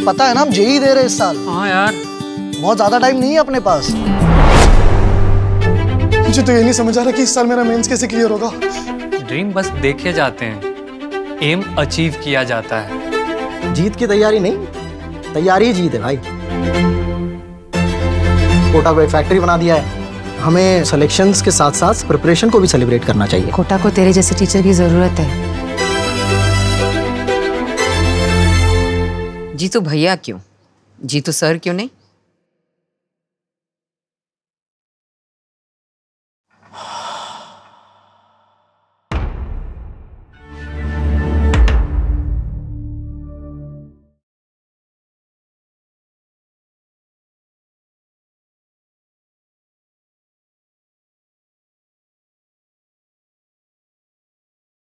पता है ना हम जेईई दे रहे इस साल। हाँ यार, बहुत ज्यादा टाइम नहीं है अपने पास। मुझे तो ये नहीं समझ आ रहा कि इस साल मेरा मेंस कैसे क्लियर होगा। ड्रीम बस देखे जाते हैं, एम अचीव किया जाता है। जीत की तैयारी नहीं, तैयारी ही जीत है भाई। कोटा को एक फैक्ट्री बना दिया है, हमें सिलेक्शंस के साथ साथ प्रिपरेशन को भी सेलिब्रेट करना चाहिए। कोटा को तेरे जैसे टीचर की जरूरत है। जीतू भैया क्यों, जीतू सर क्यों नहीं?